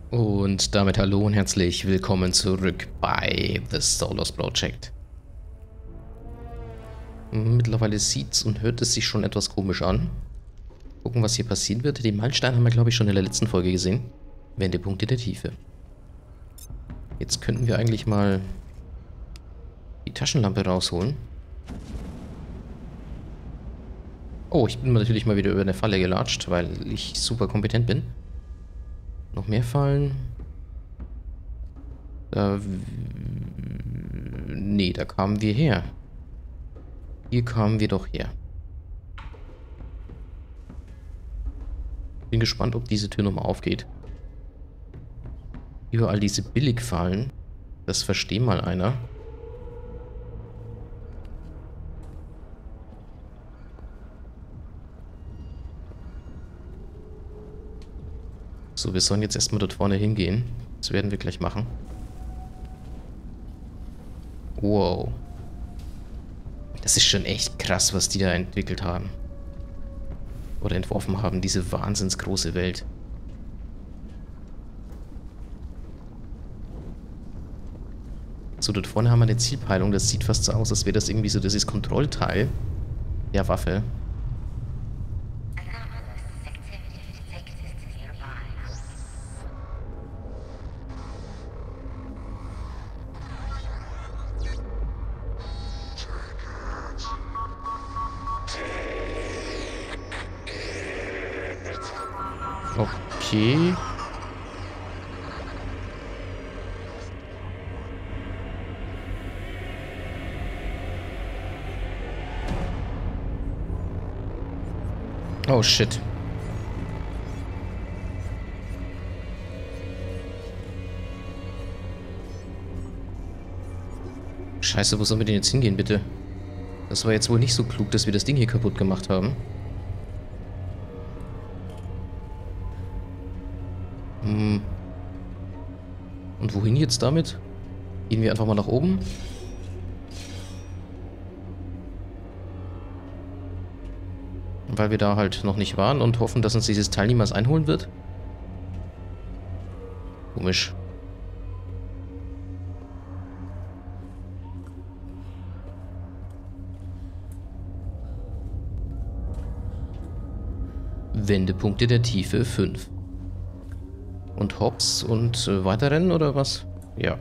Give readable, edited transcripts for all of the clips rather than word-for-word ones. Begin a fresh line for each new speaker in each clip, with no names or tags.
Und damit hallo und herzlich willkommen zurück bei The Solos Project. Mittlerweile sieht und hört es sich schon etwas komisch an. Gucken, was hier passieren wird. Den Meilenstein haben wir, glaube ich, schon in der letzten Folge gesehen. Wendepunkt in der Tiefe. Jetzt könnten wir eigentlich mal die Taschenlampe rausholen. Oh, ich bin natürlich mal wieder über eine Falle gelatscht, weil ich super kompetent bin. Noch mehr Fallen. Nee, da kamen wir her. Hier kamen wir doch her. Bin gespannt, ob diese Tür nochmal aufgeht. Überall diese Billigfallen. Das versteht mal einer. So, wir sollen jetzt erstmal dort vorne hingehen. Das werden wir gleich machen. Wow. Das ist schon echt krass, was die da entwickelt haben. Oder entworfen haben, diese wahnsinns große Welt. So, dort vorne haben wir eine Zielpeilung. Das sieht fast so aus, als wäre das irgendwie so das Kontrollteil der Waffe. Okay. Oh shit. Scheiße, wo sollen wir denn jetzt hingehen, bitte? Das war jetzt wohl nicht so klug, dass wir das Ding hier kaputt gemacht haben. Und wohin jetzt damit? Gehen wir einfach mal nach oben? Weil wir da halt noch nicht waren und hoffen, dass uns dieses Teil niemals einholen wird? Komisch. Wendepunkte der Tiefe 5. Und Hops und weiterrennen oder was? Ja.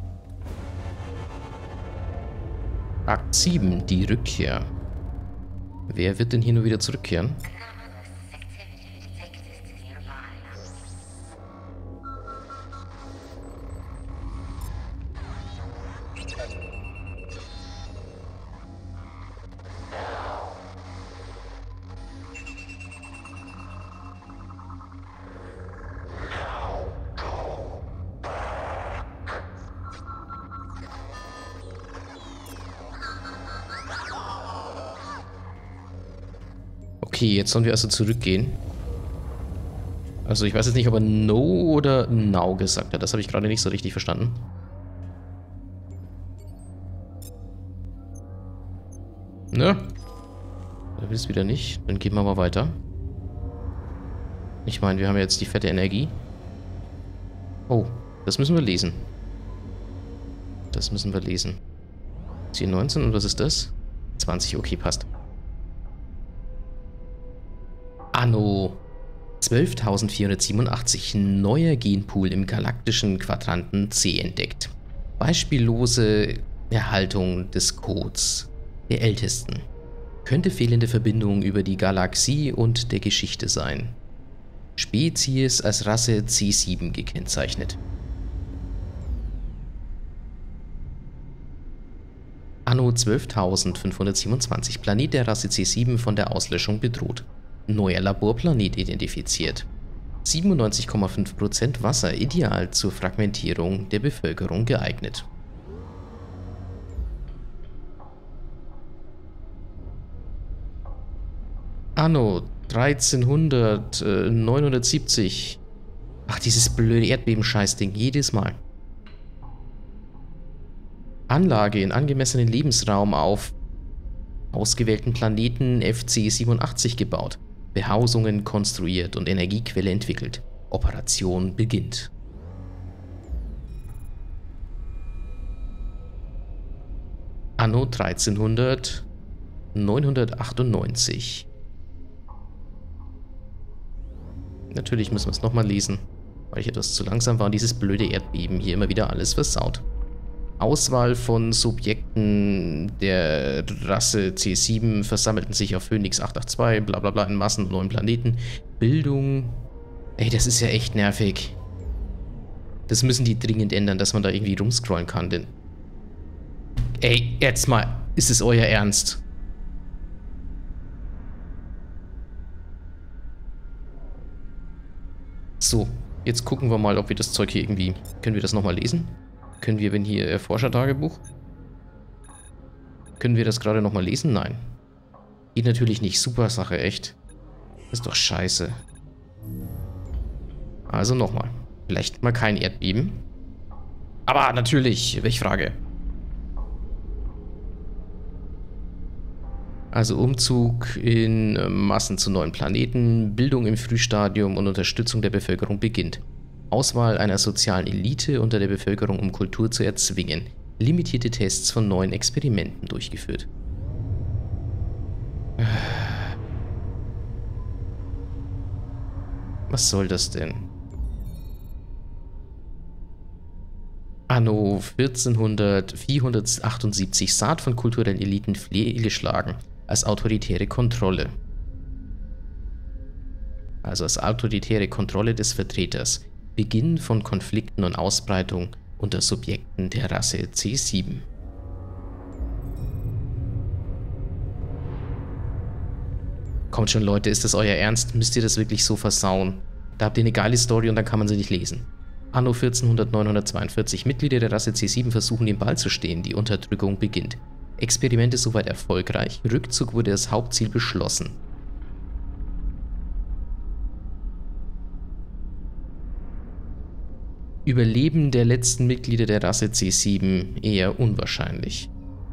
Akt 7, die Rückkehr. Wer wird denn hier nur wieder zurückkehren? Okay, jetzt sollen wir also zurückgehen. Also ich weiß jetzt nicht, ob er No oder Now gesagt hat. Das habe ich gerade nicht so richtig verstanden. Ne? Er will es wieder nicht. Dann gehen wir mal weiter. Ich meine, wir haben ja jetzt die fette Energie. Oh, das müssen wir lesen. Das müssen wir lesen. Ist hier 19 und was ist das? 20, okay, passt. Anno 12.487, neuer Genpool im galaktischen Quadranten C entdeckt. Beispiellose Erhaltung des Codes der Ältesten. Könnte fehlende Verbindung über die Galaxie und der Geschichte sein. Spezies als Rasse C7 gekennzeichnet. Anno 12.527, Planet der Rasse C7 von der Auslöschung bedroht. Neuer Laborplanet identifiziert. 97,5% Wasser, ideal zur Fragmentierung der Bevölkerung geeignet. Anno 1300, 970. Ach, dieses blöde Erdbeben-Scheißding, jedes Mal. Anlage in angemessenen Lebensraum auf ausgewählten Planeten FC87 gebaut. Behausungen konstruiert und Energiequelle entwickelt. Operation beginnt. Anno 1398. Natürlich müssen wir es nochmal lesen, weil ich etwas zu langsam war und dieses blöde Erdbeben hier immer wieder alles versaut. Auswahl von Subjekten der Rasse C7 versammelten sich auf Phoenix 882, bla bla bla, in Massen und neuen Planeten. Bildung. Ey, das ist ja echt nervig. Das müssen die dringend ändern, dass man da irgendwie rumscrollen kann, denn... Ey, jetzt mal, ist es euer Ernst? So, jetzt gucken wir mal, ob wir das Zeug hier irgendwie... Können wir das nochmal lesen? Können wir, wenn hier Erforschertagebuch? Können wir das gerade nochmal lesen? Nein. Geht natürlich nicht. Super Sache, echt. Das ist doch scheiße. Also nochmal. Vielleicht mal kein Erdbeben. Aber natürlich, welche Frage? Also Umzug in Massen zu neuen Planeten, Bildung im Frühstadium und Unterstützung der Bevölkerung beginnt. Auswahl einer sozialen Elite unter der Bevölkerung, um Kultur zu erzwingen. Limitierte Tests von neuen Experimenten durchgeführt. Was soll das denn? Anno 478 Saat von kulturellen Eliten fehlgeschlagen. Als autoritäre Kontrolle. Also als autoritäre Kontrolle des Vertreters. Beginn von Konflikten und Ausbreitung unter Subjekten der Rasse C7. Kommt schon, Leute, ist das euer Ernst? Müsst ihr das wirklich so versauen? Da habt ihr eine geile Story und dann kann man sie nicht lesen. Anno 1442. Mitglieder der Rasse C7 versuchen den Ball zu stehen. Die Unterdrückung beginnt. Experiment ist soweit erfolgreich. Rückzug wurde als Hauptziel beschlossen. Überleben der letzten Mitglieder der Rasse C7 eher unwahrscheinlich.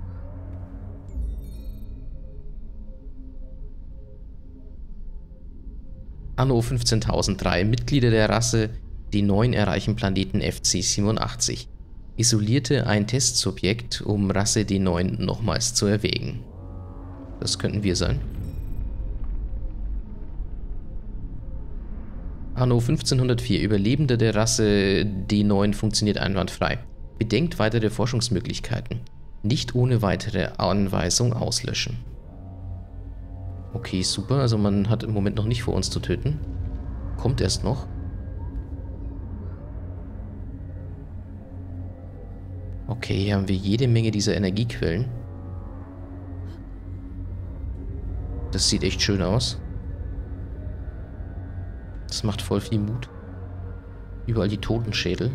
Anno 15.003. Mitglieder der Rasse D9 erreichen Planeten FC87. Isolierte ein Testsubjekt, um Rasse D9 nochmals zu erwägen. Das könnten wir sein. Anno 1504. Überlebender der Rasse D9 funktioniert einwandfrei. Bedenkt weitere Forschungsmöglichkeiten. Nicht ohne weitere Anweisung auslöschen. Okay, super. Also man hat im Moment noch nicht vor, uns zu töten. Kommt erst noch. Okay, hier haben wir jede Menge dieser Energiequellen. Das sieht echt schön aus. Das macht voll viel Mut. Überall die Totenschädel.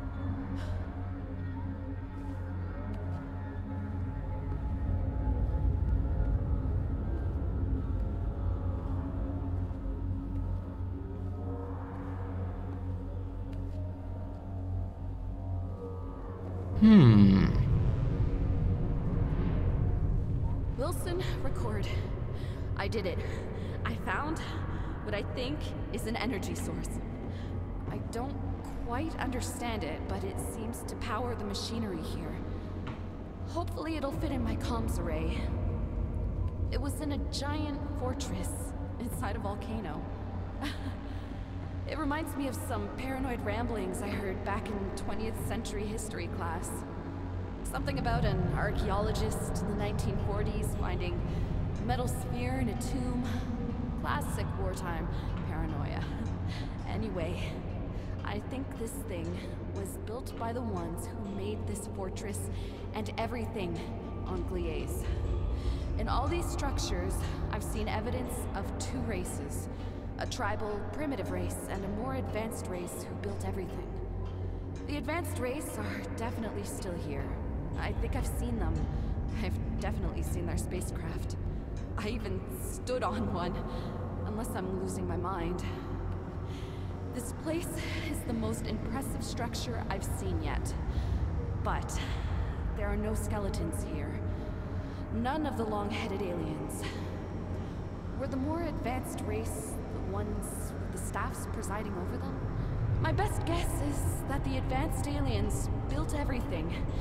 Wilson, record. I did it. I found what I think is an energy source. I don't quite understand it, but it seems to power the machinery here. Hopefully it'll fit in my comms array. It was in a giant fortress inside a volcano. It reminds me of some paranoid ramblings I heard back in 20th century history class. Something about an archaeologist in the 1940s finding a metal sphere in a tomb. Classic wartime paranoia. Anyway, I think this thing was built by the ones who made this fortress and everything on Gliese. In all these structures, I've seen evidence of two races. A tribal, primitive race, and a more advanced race who built everything. The advanced race are definitely still here. I think I've seen them. I've definitely seen their spacecraft. I even stood on one, unless I'm losing my mind. This place is the most impressive structure I've seen yet. But there are no skeletons here. None of the long-headed aliens. Were the more advanced race the ones with the staffs presiding over them? My best guess is that the advanced aliens built everything,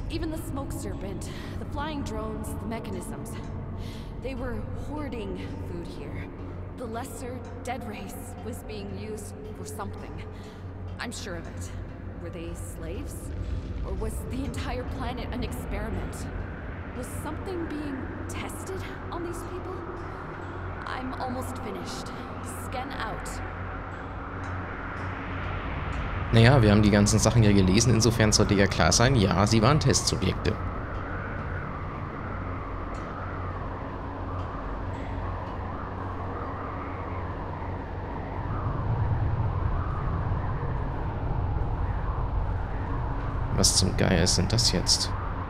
Even the smoke serpent, the flying drones, the mechanisms. They were hoarding food here. The lesser dead race was being used for something. I'm sure of it. Were they slaves? Or was the entire planet an experiment? Was something being tested on these people? I'm almost finished. Scan out.
Naja, wir haben die ganzen Sachen ja gelesen, insofern sollte ja klar sein, ja, sie waren Testsubjekte. Was zum Geier ist denn das jetzt?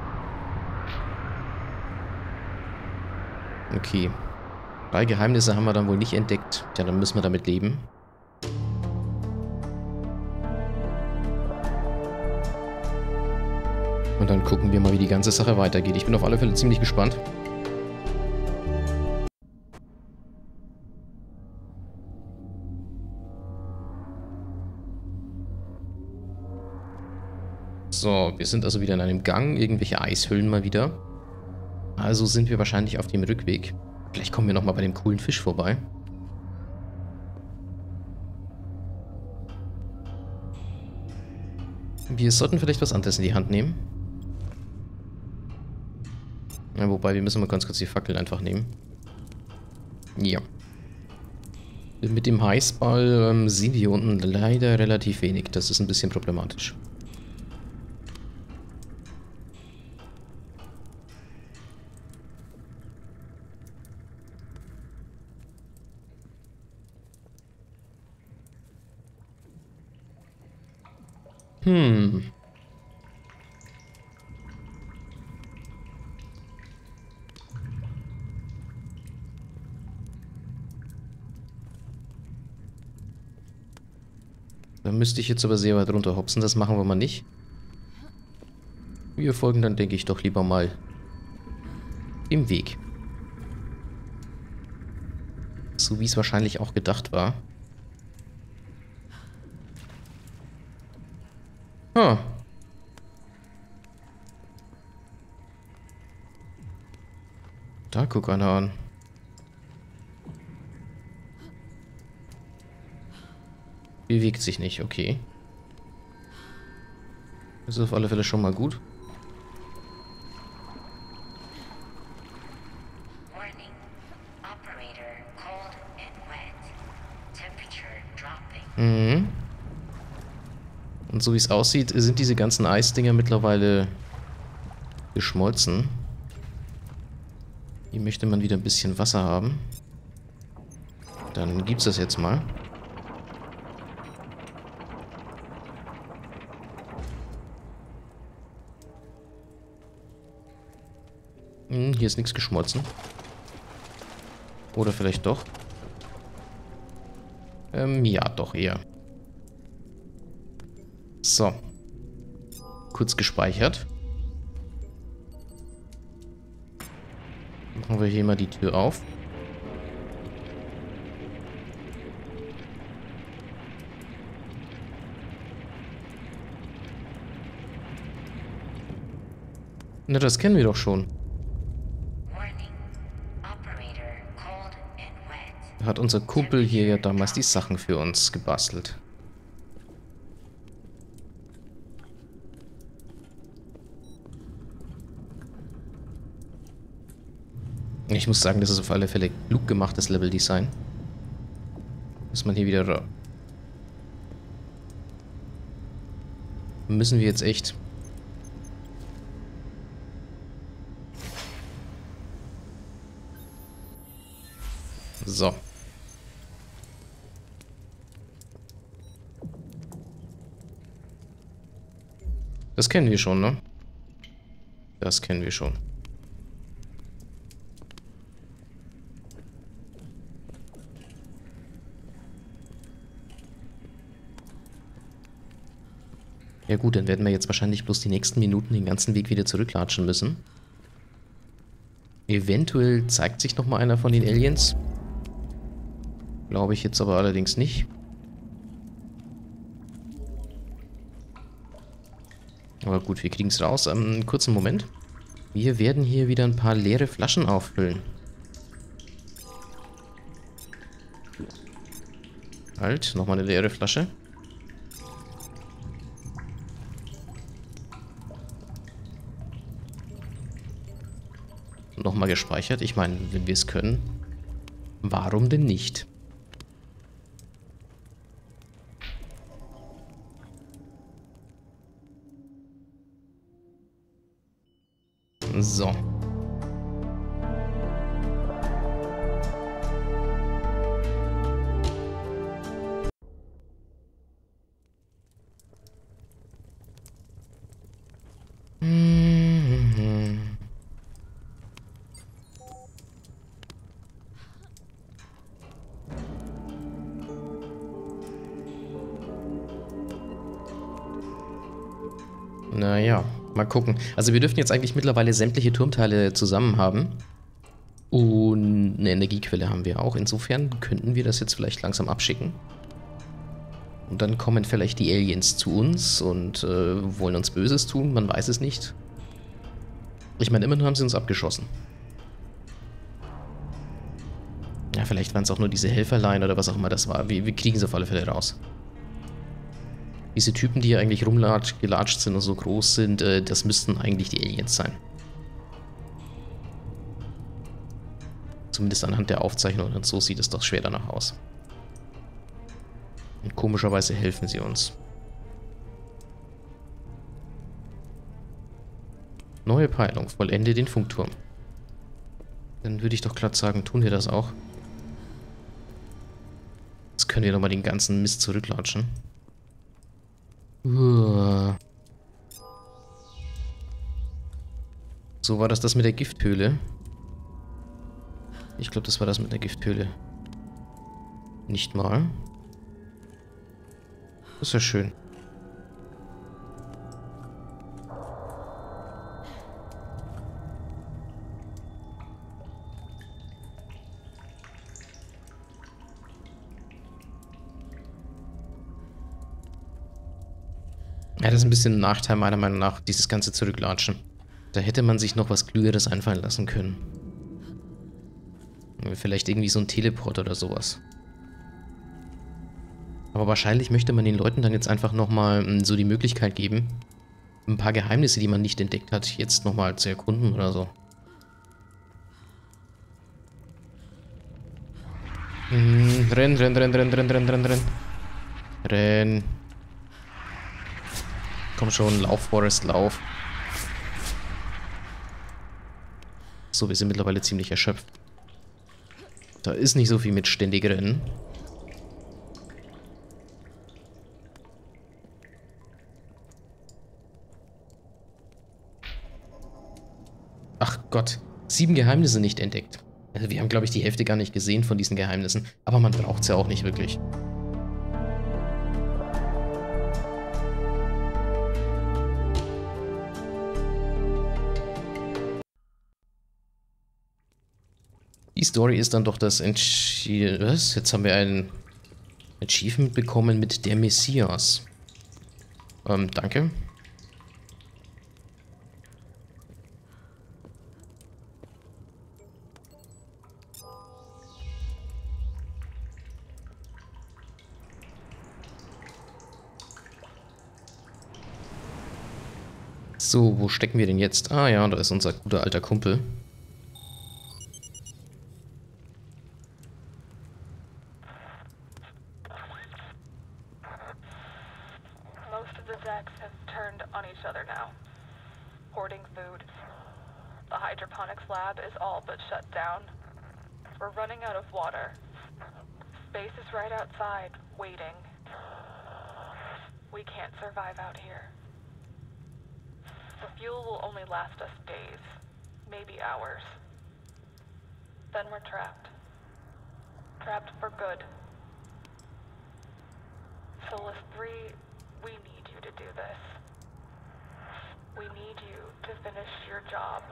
Okay. 3 Geheimnisse haben wir dann wohl nicht entdeckt. Tja, dann müssen wir damit leben. Und dann gucken wir mal, wie die ganze Sache weitergeht. Ich bin auf alle Fälle ziemlich gespannt. So, wir sind also wieder in einem Gang. Irgendwelche Eishüllen mal wieder. Also sind wir wahrscheinlich auf dem Rückweg. Vielleicht kommen wir nochmal bei dem coolen Fisch vorbei. Wir sollten vielleicht was anderes in die Hand nehmen. Ja, wobei, wir müssen mal ganz kurz die Fackel einfach nehmen. Ja. Mit dem Heißball sehen wir hier unten leider relativ wenig. Das ist ein bisschen problematisch. Da müsste ich jetzt aber sehr weit runter hopsen. Das machen wir mal nicht. Wir folgen dann, denke ich, doch lieber mal dem Weg. So wie es wahrscheinlich auch gedacht war. Ah. Da guck einer an. Bewegt sich nicht, okay. Das ist auf alle Fälle schon mal gut. Mhm. Und so wie es aussieht, sind diese ganzen Eisdinger mittlerweile geschmolzen. Hier möchte man wieder ein bisschen Wasser haben. Dann gibt's das jetzt mal. Hier ist nichts geschmolzen. Oder vielleicht doch. Ja, doch eher. So. Kurz gespeichert. Machen wir hier mal die Tür auf. Na, das kennen wir doch schon. Hat unser Kumpel hier ja damals die Sachen für uns gebastelt. Ich muss sagen, das ist auf alle Fälle klug gemachtes Leveldesign. Muss man hier wieder... Müssen wir jetzt echt... So. Das kennen wir schon, ne? Das kennen wir schon. Ja gut, dann werden wir jetzt wahrscheinlich bloß die nächsten Minuten den ganzen Weg wieder zurücklatschen müssen. Eventuell zeigt sich nochmal einer von den Aliens. Glaube ich jetzt aber allerdings nicht. Aber gut, wir kriegen es raus. Kurzen Moment. Wir werden hier wieder ein paar leere Flaschen auffüllen. Halt, nochmal eine leere Flasche. Nochmal gespeichert. Ich meine, wenn wir es können, warum denn nicht? So. Naja, mal gucken. Also wir dürften jetzt eigentlich mittlerweile sämtliche Turmteile zusammen haben. Und eine Energiequelle haben wir auch. Insofern könnten wir das jetzt vielleicht langsam abschicken. Und dann kommen vielleicht die Aliens zu uns und wollen uns Böses tun. Man weiß es nicht. Ich meine, immerhin haben sie uns abgeschossen. Ja, vielleicht waren es auch nur diese Helferlein oder was auch immer das war. Wir kriegen es auf alle Fälle raus. Diese Typen, die hier eigentlich rumgelatscht sind und so groß sind, das müssten eigentlich die Aliens sein. Zumindest anhand der Aufzeichnung und so sieht es doch schwer danach aus. Und komischerweise helfen sie uns. Neue Peilung, vollende den Funkturm. Dann würde ich doch glatt sagen, tun wir das auch. Jetzt können wir nochmal den ganzen Mist zurücklatschen. So, war das mit der Gifthöhle? Ich glaube, das war das mit der Gifthöhle. Nicht mal. Das ist ja schön. Ja, das ist ein bisschen ein Nachteil meiner Meinung nach, dieses ganze Zurücklatschen. Da hätte man sich noch was Klügeres einfallen lassen können. Vielleicht irgendwie so ein Teleport oder sowas. Aber wahrscheinlich möchte man den Leuten dann jetzt einfach nochmal so die Möglichkeit geben, ein paar Geheimnisse, die man nicht entdeckt hat, jetzt nochmal zu erkunden oder so. Renn, renn, renn, renn, renn, renn, renn, renn. Renn. Komm schon, lauf, Forrest, lauf. So, wir sind mittlerweile ziemlich erschöpft. Da ist nicht so viel mit ständig rennen. Ach Gott, 7 Geheimnisse nicht entdeckt. Also wir haben, glaube ich, die Hälfte gar nicht gesehen von diesen Geheimnissen. Aber man braucht es ja auch nicht wirklich. Die Story ist dann doch das was? Jetzt haben wir ein Achievement bekommen mit der Messias. Danke. So, wo stecken wir denn jetzt? Ah ja, da ist unser guter alter Kumpel.
Most of the decks have turned on each other now, hoarding food. The hydroponics lab is all but shut down. We're running out of water. Space is right outside, waiting. We can't survive out here. The fuel will only last us days, maybe hours. Then we're trapped. Trapped for good. Solus 3, we need you to do this. We need you to finish your job.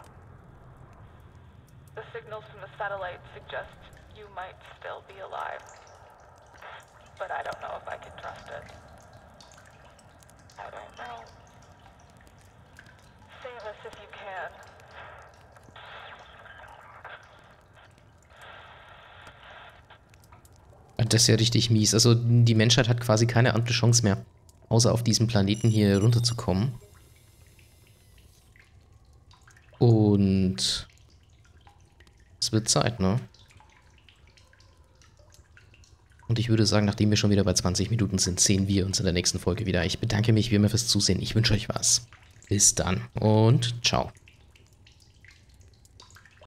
The signals from the satellite suggest you might still be alive. But I don't know if I can trust it. I don't know.
Das ist ja richtig mies. Also die Menschheit hat quasi keine andere Chance mehr, außer auf diesem Planeten hier runterzukommen. Und es wird Zeit, ne? Und ich würde sagen, nachdem wir schon wieder bei 20 Minuten sind, sehen wir uns in der nächsten Folge wieder. Ich bedanke mich wie immer fürs Zusehen. Ich wünsche euch was. Bis dann und ciao.